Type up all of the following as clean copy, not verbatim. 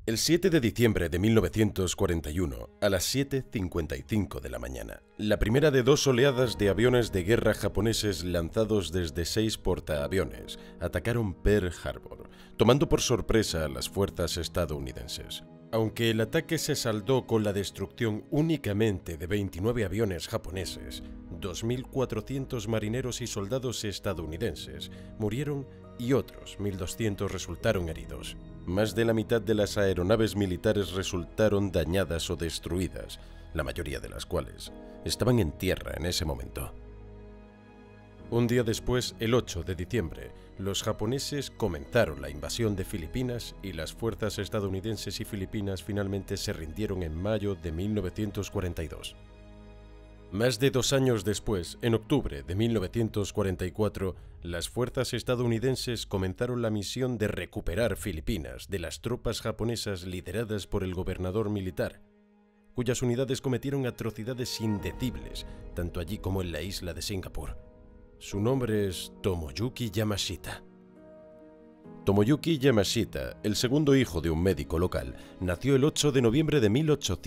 El 7 de diciembre de 1941, a las 7:55 de la mañana, la primera de dos oleadas de aviones de guerra japoneses lanzados desde 6 portaaviones atacaron Pearl Harbor, tomando por sorpresa a las fuerzas estadounidenses. Aunque el ataque se saldó con la destrucción únicamente de 29 aviones japoneses, 2.400 marineros y soldados estadounidenses murieron y otros 1.200 resultaron heridos. Más de la mitad de las aeronaves militares resultaron dañadas o destruidas, la mayoría de las cuales estaban en tierra en ese momento. Un día después, el 8 de diciembre, los japoneses comenzaron la invasión de Filipinas y las fuerzas estadounidenses y filipinas finalmente se rindieron en mayo de 1942. Más de 2 años después, en octubre de 1944, las fuerzas estadounidenses comenzaron la misión de recuperar Filipinas de las tropas japonesas lideradas por el gobernador militar, cuyas unidades cometieron atrocidades indecibles, tanto allí como en la isla de Singapur. Su nombre es Tomoyuki Yamashita. Tomoyuki Yamashita, el segundo hijo de un médico local, nació el 8 de noviembre de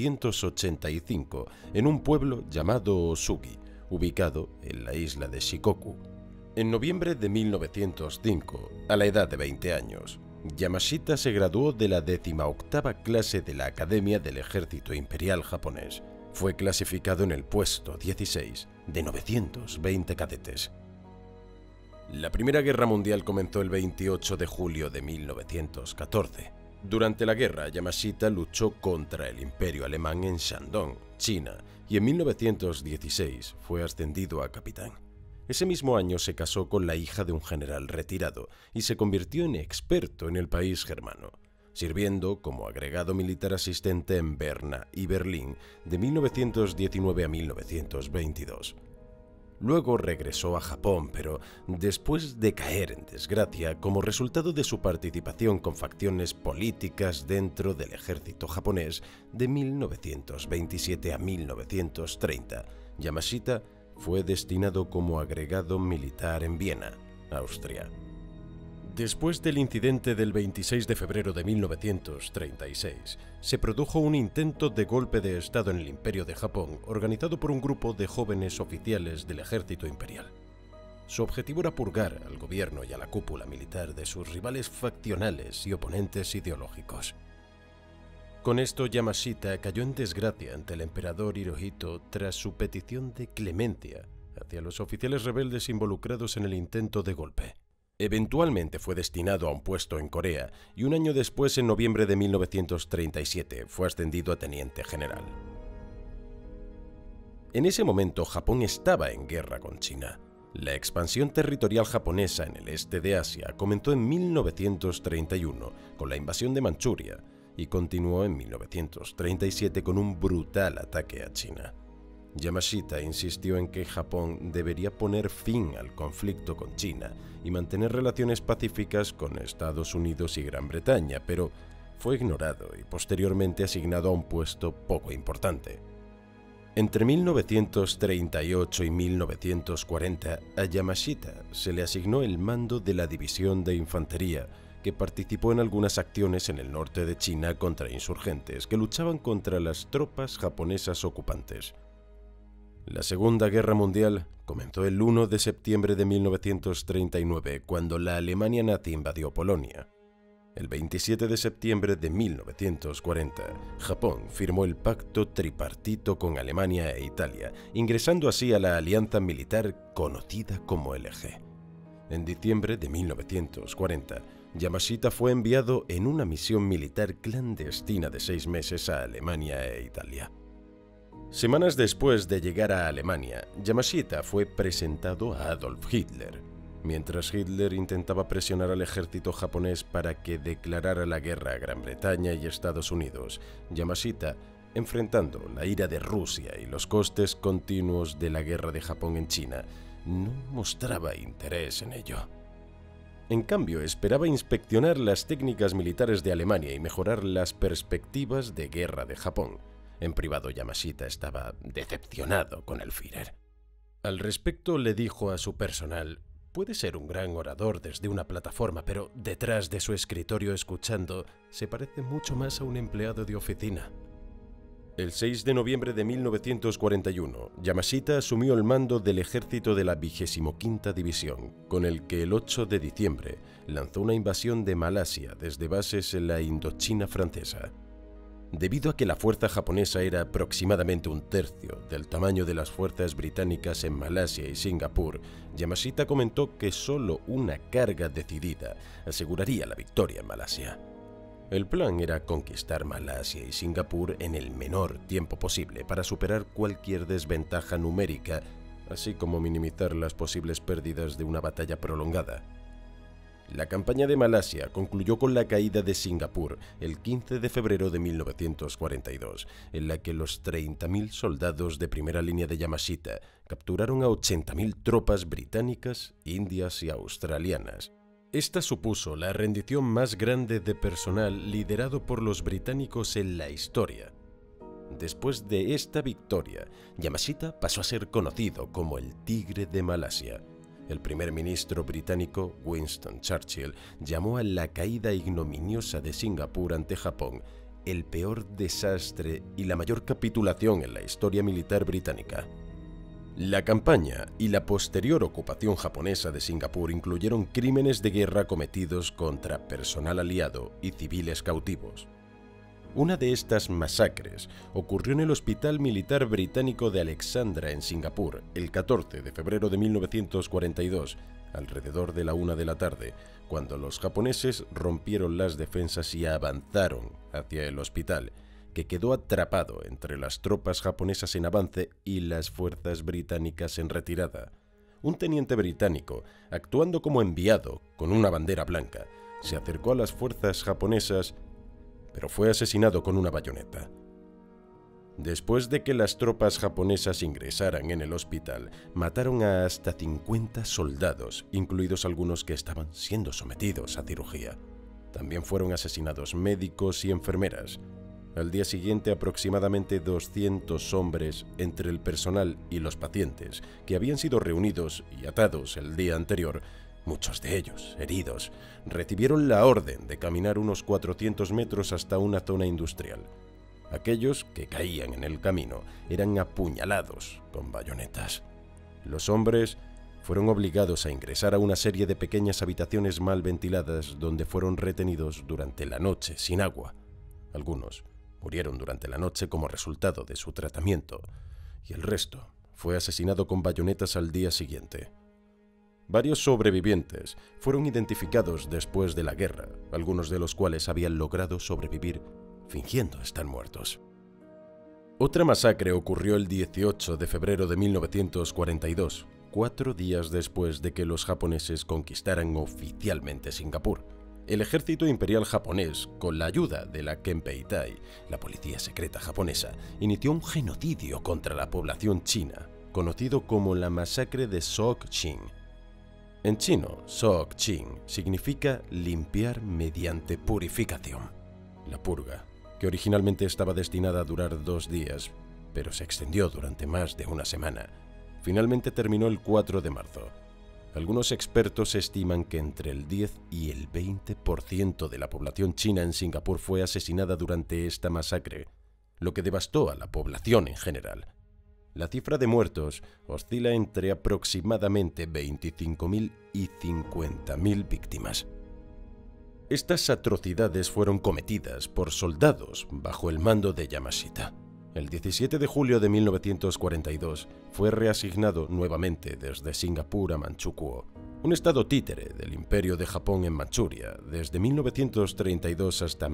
1885 en un pueblo llamado Osugi, ubicado en la isla de Shikoku. En noviembre de 1905, a la edad de 20 años, Yamashita se graduó de la 18ª clase de la Academia del Ejército Imperial Japonés. Fue clasificado en el puesto 16 de 920 cadetes. La Primera Guerra Mundial comenzó el 28 de julio de 1914. Durante la guerra, Yamashita luchó contra el Imperio Alemán en Shandong, China, y en 1916 fue ascendido a capitán. Ese mismo año se casó con la hija de un general retirado y se convirtió en experto en el país germano, sirviendo como agregado militar asistente en Berna y Berlín de 1919 a 1922. Luego regresó a Japón, pero después de caer en desgracia como resultado de su participación con facciones políticas dentro del ejército japonés de 1927 a 1930, Yamashita fue destinado como agregado militar en Viena, Austria. Después del incidente del 26 de febrero de 1936, se produjo un intento de golpe de Estado en el Imperio de Japón organizado por un grupo de jóvenes oficiales del ejército imperial. Su objetivo era purgar al gobierno y a la cúpula militar de sus rivales faccionales y oponentes ideológicos. Con esto, Yamashita cayó en desgracia ante el emperador Hirohito tras su petición de clemencia hacia los oficiales rebeldes involucrados en el intento de golpe. Eventualmente fue destinado a un puesto en Corea y un año después, en noviembre de 1937, fue ascendido a teniente general. En ese momento, Japón estaba en guerra con China. La expansión territorial japonesa en el este de Asia comenzó en 1931 con la invasión de Manchuria y continuó en 1937 con un brutal ataque a China. Yamashita insistió en que Japón debería poner fin al conflicto con China y mantener relaciones pacíficas con Estados Unidos y Gran Bretaña, pero fue ignorado y posteriormente asignado a un puesto poco importante. Entre 1938 y 1940, a Yamashita se le asignó el mando de la División de Infantería, que participó en algunas acciones en el norte de China contra insurgentes que luchaban contra las tropas japonesas ocupantes. La Segunda Guerra Mundial comenzó el 1 de septiembre de 1939, cuando la Alemania nazi invadió Polonia. El 27 de septiembre de 1940, Japón firmó el pacto tripartito con Alemania e Italia, ingresando así a la alianza militar conocida como el Eje. En diciembre de 1940, Yamashita fue enviado en una misión militar clandestina de 6 meses a Alemania e Italia. Semanas después de llegar a Alemania, Yamashita fue presentado a Adolf Hitler. Mientras Hitler intentaba presionar al ejército japonés para que declarara la guerra a Gran Bretaña y Estados Unidos, Yamashita, enfrentando la ira de Rusia y los costes continuos de la guerra de Japón en China, no mostraba interés en ello. En cambio, esperaba inspeccionar las técnicas militares de Alemania y mejorar las perspectivas de guerra de Japón. En privado, Yamashita estaba decepcionado con el Führer. Al respecto, le dijo a su personal: Puede ser un gran orador desde una plataforma, pero detrás de su escritorio escuchando se parece mucho más a un empleado de oficina. El 6 de noviembre de 1941, Yamashita asumió el mando del ejército de la 25ª División, con el que el 8 de diciembre lanzó una invasión de Malasia desde bases en la Indochina francesa. Debido a que la fuerza japonesa era aproximadamente un tercio del tamaño de las fuerzas británicas en Malasia y Singapur, Yamashita comentó que solo una carga decidida aseguraría la victoria en Malasia. El plan era conquistar Malasia y Singapur en el menor tiempo posible para superar cualquier desventaja numérica, así como minimizar las posibles pérdidas de una batalla prolongada. La campaña de Malasia concluyó con la caída de Singapur el 15 de febrero de 1942, en la que los 30.000 soldados de primera línea de Yamashita capturaron a 80.000 tropas británicas, indias y australianas. Esta supuso la rendición más grande de personal liderado por los británicos en la historia. Después de esta victoria, Yamashita pasó a ser conocido como el Tigre de Malasia. El primer ministro británico, Winston Churchill, llamó a la caída ignominiosa de Singapur ante Japón el peor desastre y la mayor capitulación en la historia militar británica. La campaña y la posterior ocupación japonesa de Singapur incluyeron crímenes de guerra cometidos contra personal aliado y civiles cautivos. Una de estas masacres ocurrió en el Hospital Militar Británico de Alexandra en Singapur el 14 de febrero de 1942, alrededor de la 1 de la tarde, cuando los japoneses rompieron las defensas y avanzaron hacia el hospital, que quedó atrapado entre las tropas japonesas en avance y las fuerzas británicas en retirada. Un teniente británico, actuando como enviado con una bandera blanca, se acercó a las fuerzas japonesas, pero fue asesinado con una bayoneta. Después de que las tropas japonesas ingresaran en el hospital, mataron a hasta 50 soldados, incluidos algunos que estaban siendo sometidos a cirugía. También fueron asesinados médicos y enfermeras. Al día siguiente, aproximadamente 200 hombres entre el personal y los pacientes, que habían sido reunidos y atados el día anterior, muchos de ellos heridos, recibieron la orden de caminar unos 400 metros hasta una zona industrial. Aquellos que caían en el camino eran apuñalados con bayonetas. Los hombres fueron obligados a ingresar a una serie de pequeñas habitaciones mal ventiladas donde fueron retenidos durante la noche sin agua. Algunos murieron durante la noche como resultado de su tratamiento y el resto fue asesinado con bayonetas al día siguiente. Varios sobrevivientes fueron identificados después de la guerra, algunos de los cuales habían logrado sobrevivir fingiendo estar muertos. Otra masacre ocurrió el 18 de febrero de 1942, 4 días después de que los japoneses conquistaran oficialmente Singapur. El ejército imperial japonés, con la ayuda de la Kempeitai, la policía secreta japonesa, inició un genocidio contra la población china, conocido como la masacre de Sook-Ching. En chino, Sook-Ching significa limpiar mediante purificación. La purga, que originalmente estaba destinada a durar 2 días, pero se extendió durante más de una semana, finalmente terminó el 4 de marzo. Algunos expertos estiman que entre el 10 y el 20% de la población china en Singapur fue asesinada durante esta masacre, lo que devastó a la población en general. La cifra de muertos oscila entre aproximadamente 25.000 y 50.000 víctimas. Estas atrocidades fueron cometidas por soldados bajo el mando de Yamashita. El 17 de julio de 1942 fue reasignado nuevamente desde Singapur a Manchukuo, un estado títere del Imperio de Japón en Manchuria, desde 1932 hasta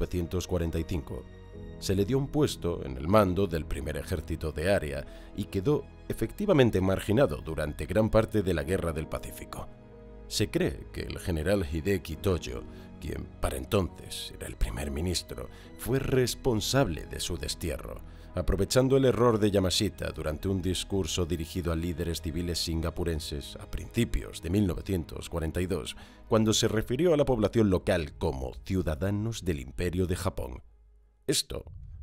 1945. Se le dio un puesto en el mando del primer ejército de área y quedó efectivamente marginado durante gran parte de la Guerra del Pacífico. Se cree que el general Hideki Tojo, quien para entonces era el primer ministro, fue responsable de su destierro, aprovechando el error de Yamashita durante un discurso dirigido a líderes civiles singapurenses a principios de 1942, cuando se refirió a la población local como ciudadanos del Imperio de Japón. Esto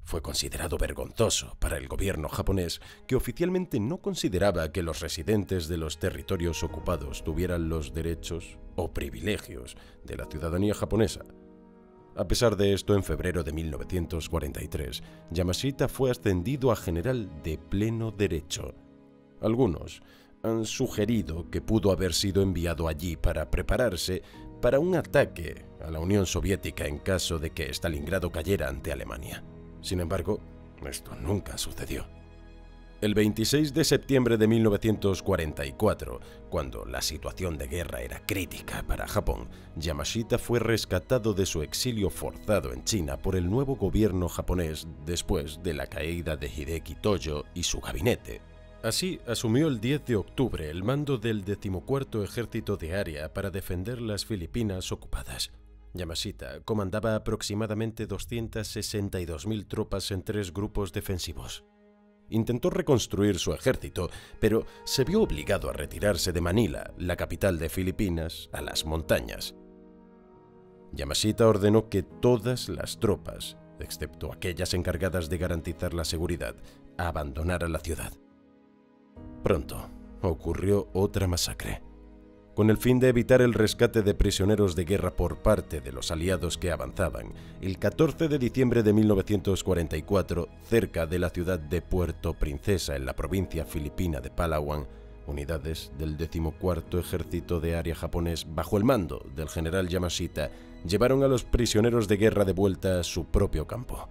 fue considerado vergonzoso para el gobierno japonés, que oficialmente no consideraba que los residentes de los territorios ocupados tuvieran los derechos o privilegios de la ciudadanía japonesa. A pesar de esto, en febrero de 1943, Yamashita fue ascendido a general de pleno derecho. Algunos han sugerido que pudo haber sido enviado allí para prepararse para un ataque a la Unión Soviética en caso de que Stalingrado cayera ante Alemania. Sin embargo, esto nunca sucedió. El 26 de septiembre de 1944, cuando la situación de guerra era crítica para Japón, Yamashita fue rescatado de su exilio forzado en China por el nuevo gobierno japonés después de la caída de Hideki Tojo y su gabinete. Así, asumió el 10 de octubre el mando del 14º Ejército de Área para defender las Filipinas ocupadas. Yamashita comandaba aproximadamente 262.000 tropas en 3 grupos defensivos. Intentó reconstruir su ejército, pero se vio obligado a retirarse de Manila, la capital de Filipinas, a las montañas. Yamashita ordenó que todas las tropas, excepto aquellas encargadas de garantizar la seguridad, abandonaran la ciudad. Pronto ocurrió otra masacre. Con el fin de evitar el rescate de prisioneros de guerra por parte de los aliados que avanzaban, el 14 de diciembre de 1944, cerca de la ciudad de Puerto Princesa en la provincia filipina de Palawan, unidades del 14º Ejército de Área japonés bajo el mando del general Yamashita llevaron a los prisioneros de guerra de vuelta a su propio campo.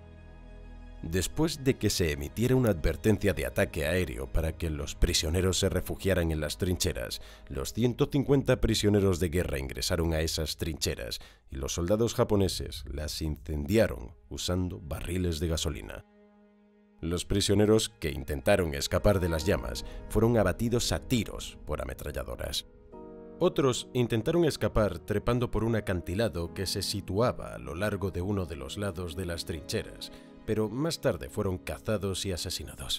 Después de que se emitiera una advertencia de ataque aéreo para que los prisioneros se refugiaran en las trincheras, los 150 prisioneros de guerra ingresaron a esas trincheras y los soldados japoneses las incendiaron usando barriles de gasolina. Los prisioneros que intentaron escapar de las llamas fueron abatidos a tiros por ametralladoras. Otros intentaron escapar trepando por un acantilado que se situaba a lo largo de uno de los lados de las trincheras, pero más tarde fueron cazados y asesinados.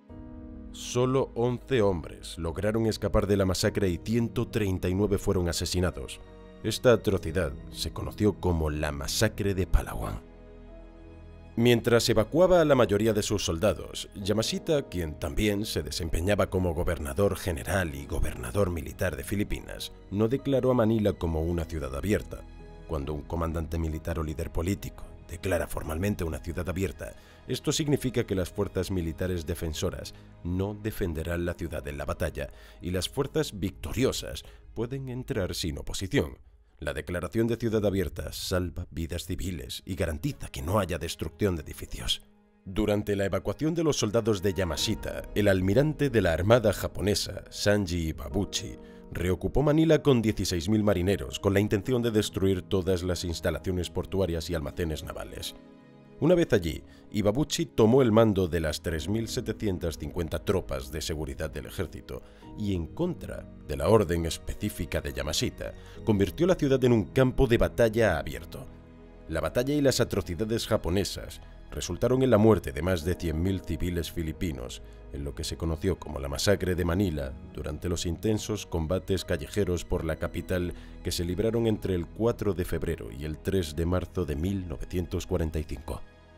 Solo 11 hombres lograron escapar de la masacre y 139 fueron asesinados. Esta atrocidad se conoció como la Masacre de Palawan. Mientras evacuaba a la mayoría de sus soldados, Yamashita, quien también se desempeñaba como gobernador general y gobernador militar de Filipinas, no declaró a Manila como una ciudad abierta. Cuando un comandante militar o líder político declara formalmente una ciudad abierta, esto significa que las fuerzas militares defensoras no defenderán la ciudad en la batalla y las fuerzas victoriosas pueden entrar sin oposición. La declaración de ciudad abierta salva vidas civiles y garantiza que no haya destrucción de edificios. Durante la evacuación de los soldados de Yamashita, el almirante de la Armada japonesa, Sanji Iwabuchi, reocupó Manila con 16.000 marineros con la intención de destruir todas las instalaciones portuarias y almacenes navales. Una vez allí, Iwabuchi tomó el mando de las 3.750 tropas de seguridad del ejército y, en contra de la orden específica de Yamashita, convirtió la ciudad en un campo de batalla abierto. La batalla y las atrocidades japonesas resultaron en la muerte de más de 100.000 civiles filipinos, en lo que se conoció como la Masacre de Manila, durante los intensos combates callejeros por la capital que se libraron entre el 4 de febrero y el 3 de marzo de 1945.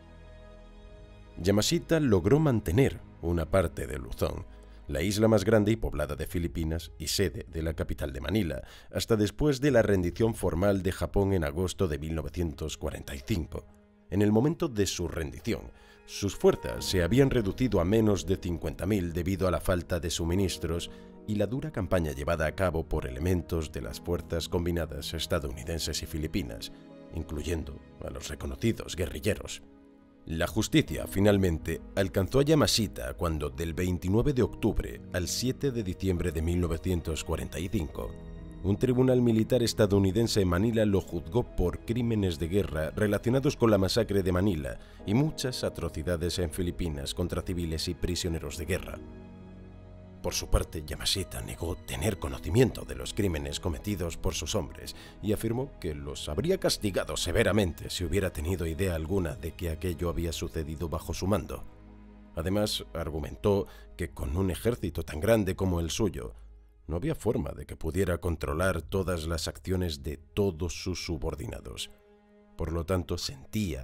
Yamashita logró mantener una parte de Luzón, la isla más grande y poblada de Filipinas y sede de la capital de Manila, hasta después de la rendición formal de Japón en agosto de 1945. En el momento de su rendición, sus fuerzas se habían reducido a menos de 50.000 debido a la falta de suministros y la dura campaña llevada a cabo por elementos de las fuerzas combinadas estadounidenses y filipinas, incluyendo a los reconocidos guerrilleros. La justicia finalmente alcanzó a Yamashita cuando, del 29 de octubre al 7 de diciembre de 1945, un tribunal militar estadounidense en Manila lo juzgó por crímenes de guerra relacionados con la masacre de Manila y muchas atrocidades en Filipinas contra civiles y prisioneros de guerra. Por su parte, Yamashita negó tener conocimiento de los crímenes cometidos por sus hombres y afirmó que los habría castigado severamente si hubiera tenido idea alguna de que aquello había sucedido bajo su mando. Además, argumentó que con un ejército tan grande como el suyo, no había forma de que pudiera controlar todas las acciones de todos sus subordinados. Por lo tanto, sentía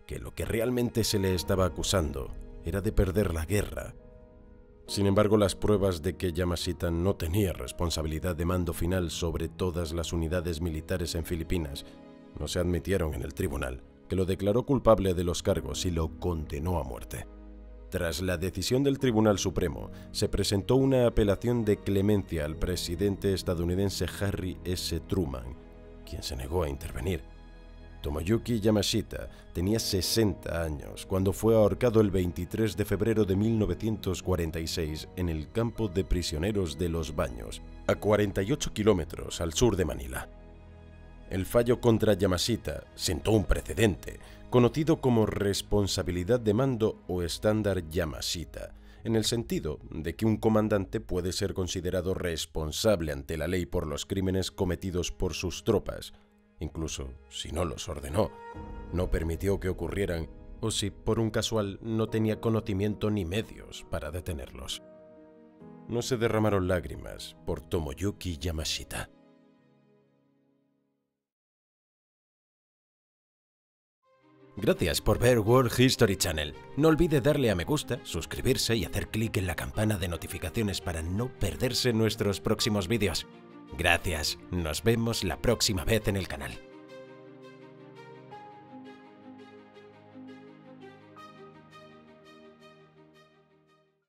que lo que realmente se le estaba acusando era de perder la guerra. Sin embargo, las pruebas de que Yamashita no tenía responsabilidad de mando final sobre todas las unidades militares en Filipinas no se admitieron en el tribunal, que lo declaró culpable de los cargos y lo condenó a muerte. Tras la decisión del Tribunal Supremo, se presentó una apelación de clemencia al presidente estadounidense Harry S. Truman, quien se negó a intervenir. Tomoyuki Yamashita tenía 60 años cuando fue ahorcado el 23 de febrero de 1946 en el campo de prisioneros de Los Baños, a 48 kilómetros al sur de Manila. El fallo contra Yamashita sentó un precedente, conocido como responsabilidad de mando o estándar Yamashita, en el sentido de que un comandante puede ser considerado responsable ante la ley por los crímenes cometidos por sus tropas, incluso si no los ordenó, no permitió que ocurrieran o si por un casual no tenía conocimiento ni medios para detenerlos. No se derramaron lágrimas por Tomoyuki Yamashita. Gracias por ver World History Channel. No olvide darle a me gusta, suscribirse y hacer clic en la campana de notificaciones para no perderse nuestros próximos vídeos. Gracias, nos vemos la próxima vez en el canal.